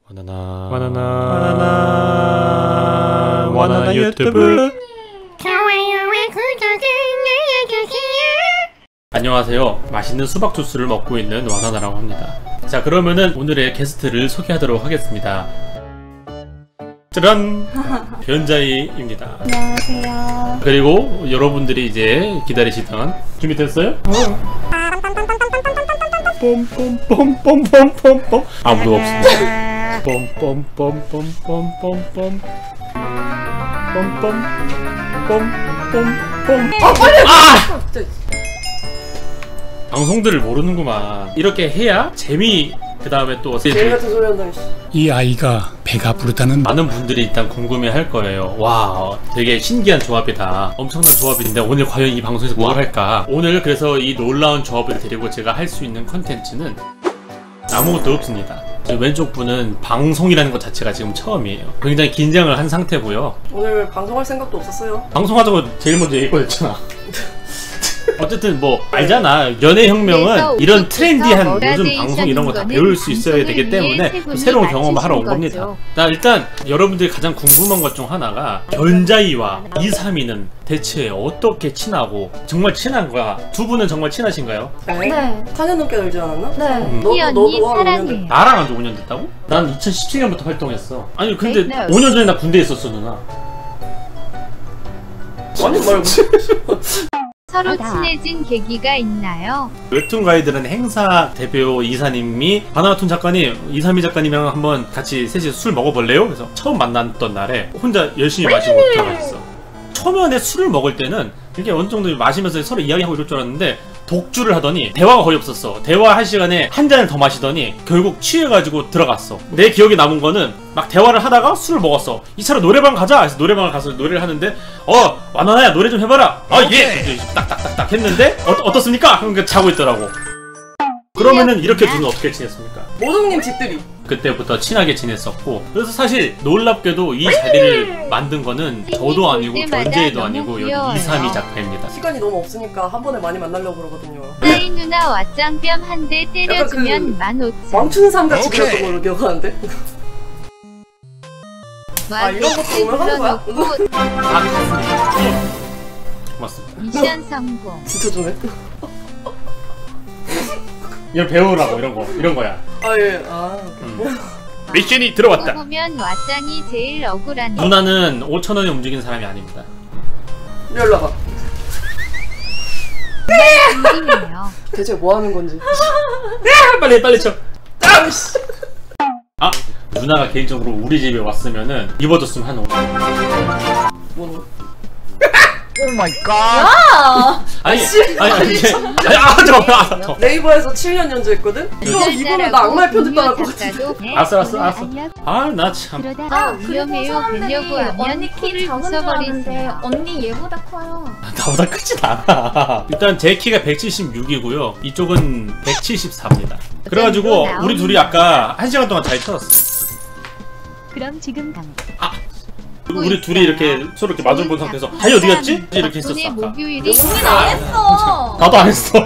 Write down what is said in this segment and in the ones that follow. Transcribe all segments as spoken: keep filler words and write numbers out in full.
바나나 바나나 바나나 바나나 유튜브. 좋아요와 구독을 눌러주세요. 안녕하세요. 맛있는 수박 주스를 먹고 있는 와나나라고 합니다. 자, 그러면은 오늘의 게스트를 소개하도록 하겠습니다. 짜란! 변자이입니다. 안녕하세요. 그리고 여러분들이 이제 기다리시던 준비됐어요? 뽐뽐뽐뽐뽐뽐뽐 아무도 없습니다. 뽐뽐뽐뽐뽐뽐 뽐뽐뽐뽐뽐 아 빨리! 아! 방송들을 모르는구만. 이렇게 해야 재미, 그 다음에 또 제일 같은 소리 한다. 이 아이가 배가 부르다는 많은 분들이 일단 궁금해 할 거예요. 와, 되게 신기한 조합이다. 엄청난 조합인데 오늘 과연 이 방송에서 뭘 할까? 오늘 그래서 이 놀라운 조합을 데리고 제가 할 수 있는 컨텐츠는 아무것도 없습니다. 왼쪽 분은 방송이라는 것 자체가 지금 처음이에요. 굉장히 긴장을 한 상태고요. 오늘 방송할 생각도 없었어요. 방송하자고 제일 먼저 얘기했잖아. 어쨌든 뭐 알잖아. 연애혁명은 이런 트렌디한 요즘 방송 이런 거 다 배울 수 있어야 되기 때문에 새로운 경험을 하러 온 겁니다. 나 일단 여러분들이 가장 궁금한 것 중 하나가 견자이와 이삼이는 대체 어떻게 친하고 정말 친한 거야? 두 분은 정말 친하신가요? 네. 사 년 넘게 알지 않았나? 네. 너, 희 너, 언니 너도 한 오 년 사랑해. 됐다. 나랑 한 지 오 년 됐다고? 난 이천십칠 년부터 활동했어. 아니 근데 네, 오 년 전에 나 군대에 있었어 누나. 아니 말고. 서로 아, 나. 친해진 계기가 있나요? 웹툰 가이드라는 행사 대표 이사님이 바나나툰 작가님, 이삼이 작가님이랑 한번 같이 셋이서 술 먹어볼래요? 그래서 처음 만났던 날에 혼자 열심히 마시고 들어갔어. 초면에 술을 먹을 때는 이렇게 어느 정도 마시면서 서로 이야기하고 이럴 줄 알았는데 독주를 하더니 대화가 거의 없었어. 대화할 시간에 한 잔을 더 마시더니 결국 취해가지고 들어갔어. 내 기억에 남은 거는 막 대화를 하다가 술을 먹었어. 이 차로 노래방 가자. 그래서 노래방을 가서 노래를 하는데 어 와나나야 노래 좀 해봐라. 아 예. 딱딱딱딱 했는데 어, 어떻습니까? 그러니까 자고 있더라고. 그러면은 이렇게 둘은 어떻게 지냈습니까? 모동님 집들이. 그때부터 친하게 지냈었고, 그래서 사실 놀랍게도 이 자리를 만든 거는 저도 아니고 견제도 아니고 여기 이삼이 작가입니다. 시간이 너무 없으니까 한 번에 많이 만나려고 그러거든요. 사이 누나 왓짱뺨 한 대 때려주면 그 만 오천. 멈추는 삶 같이 그렸던 걸로 기억하는데. 아, 이런 것도 와게치 오늘 하는 거야? 불러놓고 다 컸습니다. 고맙습니다. 미션 성공. 진짜 좋네. 이걸 배우라고 이런 거 이런 거야. 아 예. 아. 음. 미션이 들어왔다. 보면 왓짱이 제일 억울하네. 누나는 오천 원에 움직이는 사람이 아닙니다. 일로 와봐. 궁금해요. 대체 뭐 하는 건지. 빨리 빨리 쳐. 아이씨. 아 누나가 개인적으로 우리 집에 왔으면은 입어줬으면 한 오천 원. 뭐는? 아니 아니 아니 이게- 아니 아 잠깐만 아 잠깐만. 네이버에서 칠 년 연주했거든? 이거 입으면 나 악마의 편집 당할 것 같아. 알았어 알았어 알았어. 아 나 참. 그러다가 위험해요. 되려고 하면 언니 키를 키를 작은 줄 알았는데 부숴버리세요. 언니 얘보다 커요. 나보다 크진 않아. 일단 제 키가 백칠십육이고요. 이쪽은 백칠십사입니다. 그래가지고 우리 둘이 아까 한 시간 동안 잘 쳐졌어. 그럼 지금 당. 그리고 우리 둘이 이렇게 서로 이렇게 마주본 상태에서 다이 어디 갔지? 이렇게 했었어 아까. 목요일이 안 했어. 나도 안 했어.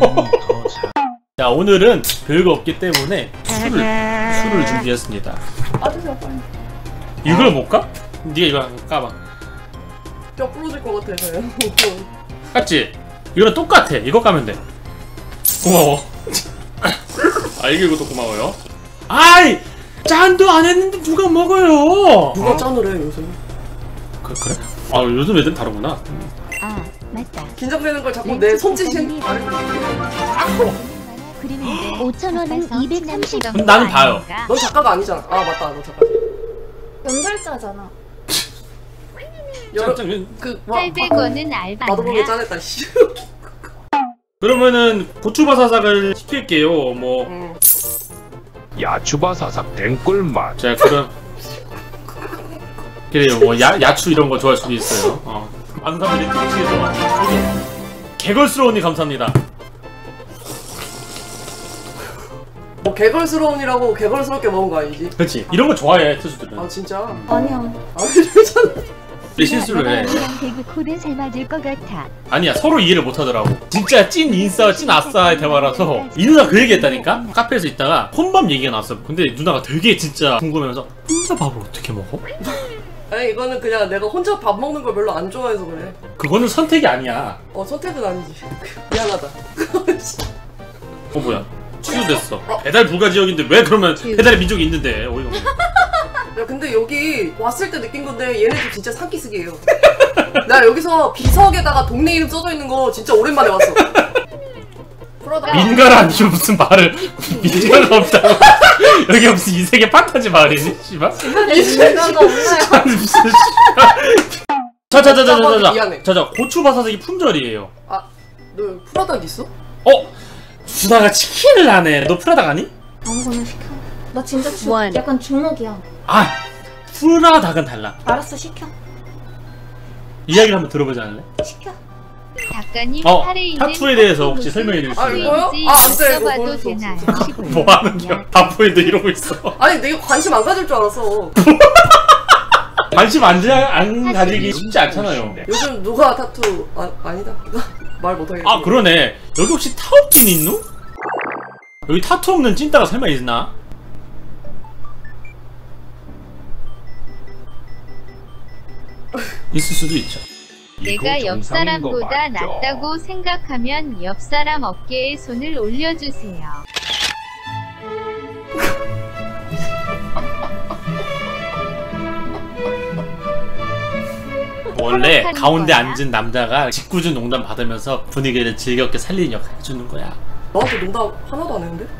자 오늘은 별거 없기 때문에 술을 술을 준비했습니다. 빠지세요 빨리. 이걸 못 까? 네가 이거 한번 까봐. 뼈 부러질 것 같아서요. 깠지? 이거랑 똑같아. 이거 까면 돼. 고마워. 아 이게 이것도 고마워요. 아이! 짠도 안 했는데 누가 먹어요? 누가 짠을 해 요새? 그, 그래? 아 요즘 애들 다르구나. 아 맞다. 긴장되는 걸 자꾸 내 손짓이 그림인데 오천 원은 이백삼십. 그럼 나는 봐요. 넌 작가가 아니잖아. 아 맞다 너 작가지. 연설자잖아. 여러 짠, 그 와, 팔백 원은 나도 모르게 알바냐? 짠했다 씨. 그러면은 고추바사삭을 시킬게요. 뭐. 음. 야추바사삭 땡꿀맛. 자 그럼 그래요. 뭐 야, 야추 이런 거 좋아할 수도 있어요. 어. 많은 사람들이 특히해서 개걸스러우니 감사합니다. 뭐 개걸스러운이라고 개걸스럽게 먹은 거 아니지? 그렇지. 이런 거 좋아해 투수들은. 아 진짜? 아니야. 아 괜찮아. 왜 실수를 해? 대구 코드 잘 맞을 것 같아. 아니야, 서로 이해를 못하더라고. 진짜 찐 인싸 찐 아싸의 대화라서 이 누나 그 얘기했다니까? 카페에서 있다가 혼밥 얘기가 나왔어. 근데 누나가 되게 진짜 궁금해서 혼자 밥을 어떻게 먹어? 아니 이거는 그냥 내가 혼자 밥 먹는 걸 별로 안 좋아해서 그래. 그거는 선택이 아니야. 어 선택은 아니지. 미안하다. 어 뭐야, 취소됐어. 배달 불가 지역인데 왜 그러면 배달의 민족이 있는데. 어이가 없네. 야 근데 여기 왔을 때 느낀 건데 얘네들 진짜 사기쓰기예요. 나 여기서 비석에다가 동네 이름 써져 있는 거 진짜 오랜만에 왔어. 프라다. 민가라 아니면 무슨 말을 민가가 없다고. 여기 무슨 이 세계 판타지 마을이지? 씨발. 민가가 없나요? 무슨 씨발. 자자자자자자. 미안해. 자자, 고추바사삭이 품절이에요. 아, 너 프라닭 있어? 어? 누나가 치킨을 하네. 너 프라닭 아니? 아무거나 시켜. 나 진짜 주, 원. 약간 주먹이야. 아, 프라닭은 달라. 알았어, 시켜. 이야기를 한번 들어보지 않을래? 시켜. 작가님 어, 팔에 있는 타투에 대해서 혹시 설명해 주실 수 아, 있나요? 이거요? 보이는지 아, 안 돼, 이거 써봐도 보여줄 수 되나요? 없어. 뭐 하는 거야? 다포에도 이러고 있어. 아니 내가 관심 안 가질 줄 알았어. 관심 안, 자- 안 가지기 쉽지 않잖아요. 요즘 누가 타투 아, 아니다. 말 못하겠네. 아, 그러네. 여기 혹시 타op진 있노? 여기 타투 없는 찐따가 설마 있나? 있을 수도 있죠. 내가 옆 사람보다 낫다고 생각하면 옆 사람 어깨에 손을 올려주세요. 원래 하는 가운데 거야? 앉은 남자가 짓궂은 농담 받으면서 분위기를 즐겁게 살리는 역할 해주는 거야. 너한테 농담 하나도 안 했는데?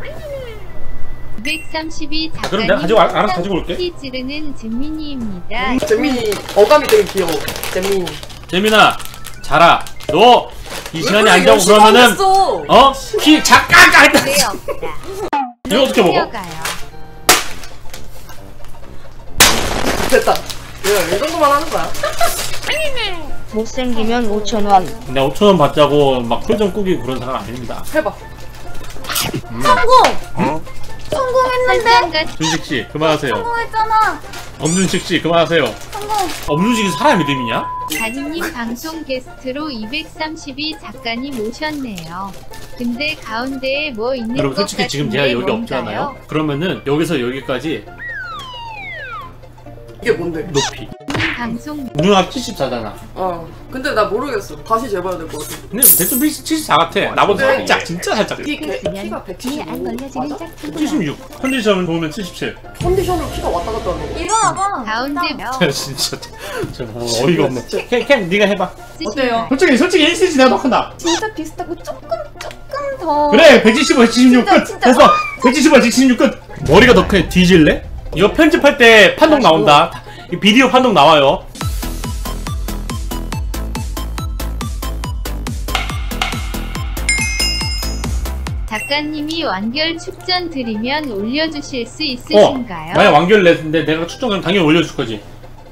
구백삼십이 아, 그럼 작가님 내가 가지고 알- 알아서 가지고 올게. 피 지르는 진민이입니다. 재민이 어감이 되게 귀여워. 재민이. 재민아, 자라. 너 이 시간에 왜 안 자고 열심히 그러면은 하겠어? 어? 키 잠깐 깐. 네 없다. 이거 어떻게 먹어? 뛰어가요. 됐다. 야, 이 정도만 하는 거야. 못생기면 오천 원. 내가 오천 원 받자고 막 표정 꾸기고 그런 사람 아닙니다. 해봐. 성공! 성공했는데? 설정같이 준식 씨 그만하세요. 성공했잖아. 엄준식 씨 그만하세요. 성공. 엄준식이 사람 이름이냐? 다니님 방송 게스트로 이백삼십이 작가님 오셨네요. 근데 가운데에 뭐 있는 여러분 것 솔직히 지금 같은데 제가 여기 뭔가요? 없잖아요. 그러면은 여기서 여기까지 이게 뭔데? 높이. 방송 누나 칠십사잖아. 어. 근데 나 모르겠어. 다시 재봐야 될 것 같아. 근데 대충 칠십사 같아. 나보다 네. 살짝 진짜 살짝. 이 개, 키가 뒤에 안 백칠십오. 걸려지는 맞아? 짝퉁이야. 칠십육. 컨디션 보면 칠십칠. 컨디션으로 키가 왔다 갔다 하는 거. 일어나봐. 가운데 야, 진짜 저 뭐 어이가 없네. 캠, 캠 네가 해봐. 어때요? 솔직히 솔직히 일 센티미터 내가 더 큰다. 진짜 비슷하고 조금 조금 더. 그래 백칠십오, 백칠십육 진짜, 끝. 진짜. 됐어. 백칠십오, 백칠십육 끝. 머리가 더 크네. 뒤질래? 이거 편집할 때 판독 나온다. 이 비디오 판독 나와요. 작가님이 완결 축전 드리면 올려주실 수 어. 있으신가요? 만약 완결 냈는데 내가 추천하면 당연히 올려줄 거지.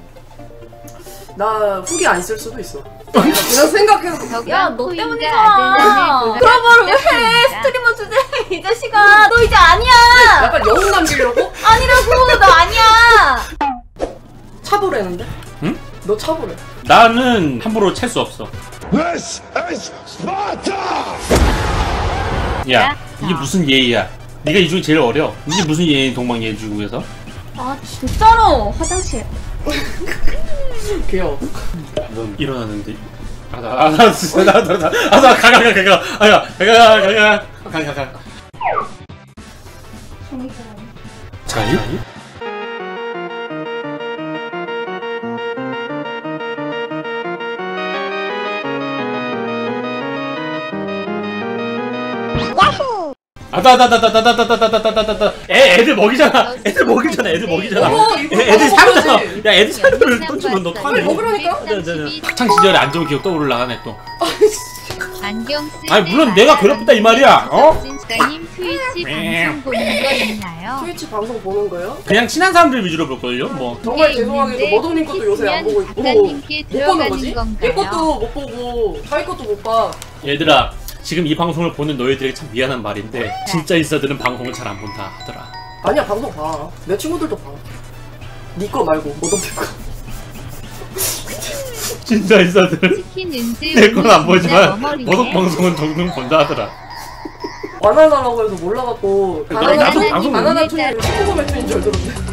나 후기 안 쓸 수도 있어. 그냥 생각해서. 야, 너 때문이잖아. 그런 말을 왜 해? 스트리머 주제 이 자식아. 너 이제 아니야. 약간 영웅 남기려고? 아니라고. 너 아니야. 차보래는데? 응? 너 차보래. 나는 함부로 찰 수 없어. This is Sparta! 야, 이게 무슨 예의야? 네가 이 중에 제일 어려. 이게 무슨 예의 동방 예주국에서? 아, 진짜로. 화장실. 귀여워. 넌 일어나는데. 아, 나, 아, 나, 나, 나, 나, 나, 아, 나, 가, 가, 가, 가, 가, 아, 가, 가, 가, 가, 가, 가, 가, 가. 자이? 아다다다다다다다다다다다다. 애 애들 먹이잖아. 애들 먹이잖아. 애들 먹이잖아. 어머, 이거 애- 애들 먹어야지. 살잖아. 야, 애들 살을 던지면 너 빨리 토하네. 먹으라니까. 학창 시절에 안 좋은 기억 떠오르려 하네 또. 안경 쓸 아니, 때 물론 내가 괴롭혔다 이 말이야. 어? 작가님 트위치 방송 보는 거 있나요? 트위치 방송 보는 거요? 그냥 친한 사람들 위주로 볼 걸요. 뭐. 정말 죄송하게도 머동님 것도 요새 안 보고 있고 작가님께 못 보는 거지? 들어가는 얘 건가요? 것도 못 보고 자기 것도 못 봐. 얘들아, 지금 이 방송을 보는 너희들에게 참 미안한 말인데 진짜 인싸들은 방송을 잘 안 본다 하더라. 아니야 방송 봐. 내 친구들도 봐. 니 거 말고 머동님 거. 진짜 인사들 치킨 은지 내 건 안 보지만 머머리네. 버섯 방송은 종종 본다 하더라. 바나나라고 해서 몰라갖고 바나나 방송- 톤 방송 바나나 못 톤이 했다. 친구 매춘인 줄 알았는데